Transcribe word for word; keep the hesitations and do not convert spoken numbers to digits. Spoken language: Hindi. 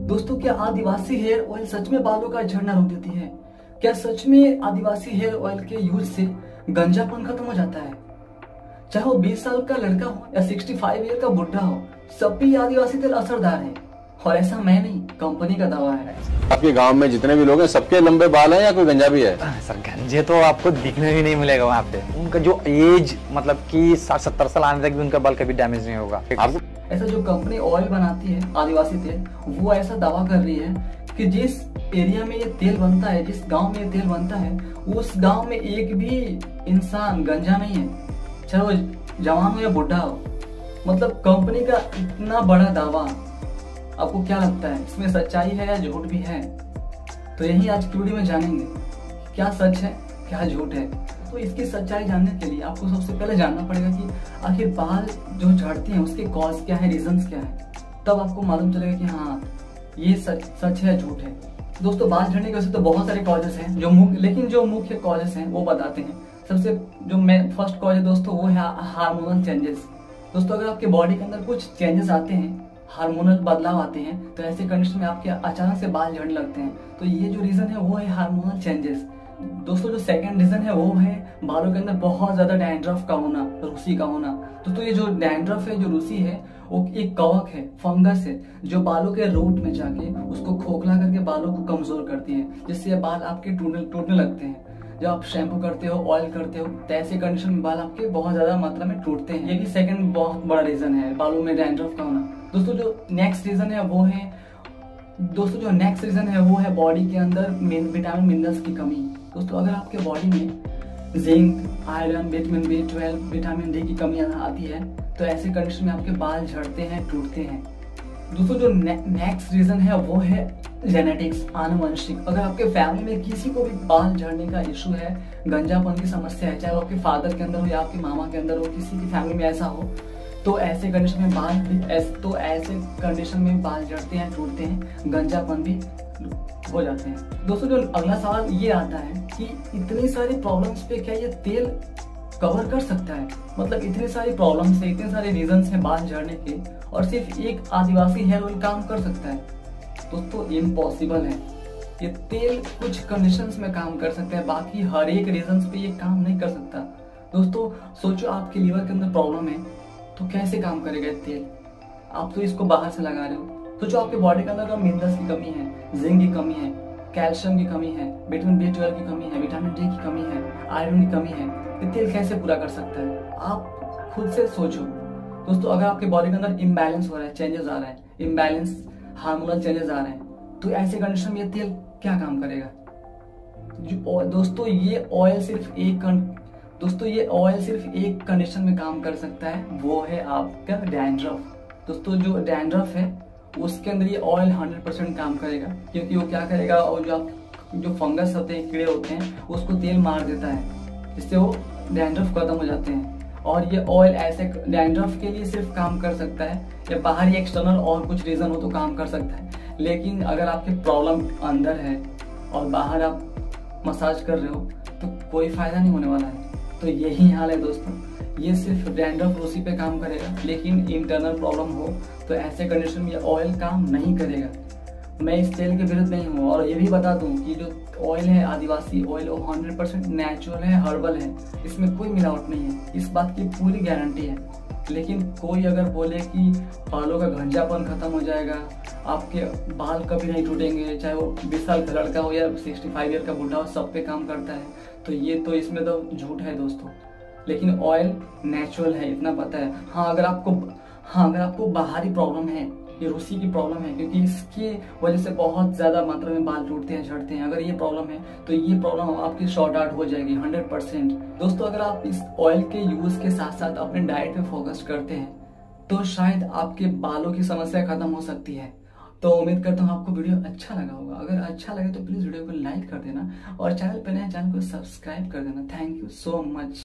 दोस्तों, क्या आदिवासी हेयर ऑयल सच में बालों का झड़ना रोक देती है? क्या सच में आदिवासी हेयर ऑयल के यूज से गंजापन खत्म हो जाता है? चाहे वो बीस साल का लड़का हो या पैंसठ ईयर का बुढ़ा हो, सब भी आदिवासी तेल असरदार है। और ऐसा मैं नहीं, कंपनी का दावा है। आपके गांव में जितने भी लोग हैं सबके लंबे बाल हैं या कोई गंजा भी है? सर गंजे तो आपको दिखने ही नहीं मिलेगा वहाँ पे। उनका जो एज मतलब कि साठ सत्तर साल आने तक भी उनका बाल कभी डैमेज नहीं होगा। आपको ऐसा जो कंपनी ऑयल बनाती है आदिवासी तेल, वो ऐसा दावा कर रही है कि जिस एरिया में ये तेल बनता है, जिस गांव में ये तेल बनता है, उस गांव में एक भी इंसान गंजा नहीं है, चाहे वो जवान हो या बुढ़ा हो। मतलब कंपनी का इतना बड़ा दावा, आपको क्या लगता है इसमें सच्चाई है या झूठ भी है? तो यही आज की वीडियो में जानेंगे, क्या सच है क्या झूठ है। तो इसकी सच्चाई जानने के लिए आपको सबसे पहले जानना पड़ेगा कि आखिर बाल जो झड़ते हैं उसके कॉज क्या है, रीजंस क्या है। तब आपको मालूम चलेगा कि हाँ ये सच सच है झूठ है। दोस्तों, बाल झड़ने के वैसे तो बहुत सारे कॉजेस हैं जो मुख्य लेकिन जो मुख्य कॉजेस हैं वो बताते हैं। सबसे जो मैं फर्स्ट कॉज है दोस्तों, वो है हार्मोनल चेंजेस। दोस्तों, अगर आपके बॉडी के अंदर कुछ चेंजेस आते हैं, हार्मोनल बदलाव आते हैं, तो ऐसे कंडीशन में आपके अचानक से बाल झड़ने लगते हैं। तो ये जो रीजन है वो है हार्मोनल चेंजेस। दोस्तों, जो सेकंड रीजन है वो है बालों के अंदर बहुत ज्यादा डैंड्रफ का होना, रूसी का होना। दोस्तों, ये जो डैंड्रफ है, जो रूसी है, वो एक कवक है, फंगस है, जो बालों के रूट में जाके उसको खोखला करके बालों को कमजोर करती है, जिससे बाल आपके टूटने टूटने लगते हैं। जब आप शैम्पू करते हो, ऑयल करते हो, तो ऐसे कंडीशन में बाल आपके बहुत ज्यादा मात्रा में टूटते हैं। ये भी सेकंड बहुत बड़ा रीजन है बालों में डैंड्रफ का होना। दोस्तों, जो नेक्स्ट रीजन है वो है दोस्तों जो नेक्स्ट रीजन है वो है बॉडी के अंदर विटामिन मिनरल्स की कमी। दोस्तों, अगर आपके बॉडी में zinc, iron, vitamin B twelve, vitamin D की कमी आती है, तो ऐसे कंडीशन में आपके बाल झड़ते हैं, टूटते हैं। दोस्तों, जो नेक्स्ट रीजन है वो है जेनेटिक्स, आनुवंशिक। अगर आपके फैमिली में किसी को भी बाल झड़ने का इशू है, गंजापन की समस्या है, चाहे वो आपके फादर के अंदर हो या आपके मामा के अंदर हो, किसी की फैमिली में ऐसा हो, तो ऐसे कंडीशन में बाल भी ऐस, तो ऐसे कंडीशन में बाल झड़ते हैं, टूटते हैं, गंजापन भी हो जाते हैं। दोस्तों, जो अगला सवाल ये आता है कि इतनी सारी प्रॉब्लम्स पे क्या ये तेल कवर कर सकता है? मतलब इतनी सारी प्रॉब्लम्स है, इतने सारे रीजंस हैं बाल झड़ने के, और सिर्फ एक आदिवासी हेयर ऑयल काम कर सकता है? दोस्तों, इम्पॉसिबल है। ये तेल कुछ कंडीशंस में काम कर सकता है, बाकी हर एक रीजंस पे ये काम नहीं कर सकता। दोस्तों, सोचो आपके लीवर के अंदर प्रॉब्लम है, तो कैसे काम करेगा तेल? आप तो इसको बाहर से लगा रहे हो। तो जो आपके बॉडी के अंदर मिनरल्स की कमी है, जिंक की कमी है, कैल्शियम की कमी है, विटामिन बी ट्वेल्व की कमी है, विटामिन डी की कमी है, आयरन की कमी है, ये तेल कैसे पूरा कर सकता है? आप खुद से सोचो। दोस्तों, अगर आपके बॉडी के अंदर इम्बैलेंस हो रहा है, चेंजेस आ रहा है, इम्बैलेंस हार्मोनल चेंजेस आ रहे हैं, तो ऐसे कंडीशन में ये तेल क्या काम करेगा? जो दोस्तों ये ऑयल सिर्फ एक दोस्तों ये ऑयल सिर्फ एक कंडीशन में काम कर सकता है, वो है आपका डैंड्रफ। दोस्तों, जो डैंड्रफ है उसके अंदर ये ऑयल हंड्रेड परसेंट काम करेगा, क्योंकि वो क्या करेगा, और जो आप जो फंगस होते हैं, कीड़े होते हैं, उसको तेल मार देता है, जिससे वो डैंड्रफ खत्म हो जाते हैं। और ये ऑयल ऐसे डैंड्रफ के लिए सिर्फ काम कर सकता है, या बाहरी एक्सटर्नल और कुछ रीजन हो तो काम कर सकता है। लेकिन अगर आपकी प्रॉब्लम अंदर है और बाहर आप मसाज कर रहे हो, तो कोई फायदा नहीं होने वाला है। तो यही हाल है दोस्तों, ये सिर्फ डैंड्रफ रूसी पे काम करेगा, लेकिन इंटरनल प्रॉब्लम हो तो ऐसे कंडीशन में ये ऑयल काम नहीं करेगा। मैं इस तेल के विरुद्ध नहीं हूँ, और ये भी बता दूं कि जो ऑयल है आदिवासी ऑयल, वो हंड्रेड परसेंट नेचुरल है, हर्बल है, इसमें कोई मिलावट नहीं है, इस बात की पूरी गारंटी है। लेकिन कोई अगर बोले कि बालों का घंजापन खत्म हो जाएगा, आपके बाल कभी नहीं टूटेंगे, चाहे वो बीस साल का लड़का हो या पैंसठ ईयर का बुढ़ा हो, सब पे काम करता है, तो ये तो इसमें तो झूठ है दोस्तों। लेकिन ऑयल नेचुरल है, इतना पता है। हाँ, अगर आपको हाँ अगर आपको बाहरी प्रॉब्लम है, ये रूसी की प्रॉब्लम है, क्योंकि इसकी वजह से बहुत ज्यादा मात्रा में बाल टूटते हैं, झड़ते हैं, अगर ये प्रॉब्लम है तो ये प्रॉब्लम आपकी शॉर्ट आउट हो जाएगी हंड्रेड परसेंट। दोस्तों, अगर आप इस ऑयल के यूज के साथ साथ अपने डाइट पे फोकस करते हैं, तो शायद आपके बालों की समस्या खत्म हो सकती है। तो उम्मीद करता हूँ आपको वीडियो अच्छा लगा होगा। अगर अच्छा लगे तो प्लीज वीडियो को लाइक कर देना, और चैनल पर नए चैनल को सब्सक्राइब कर देना। Thank you so much.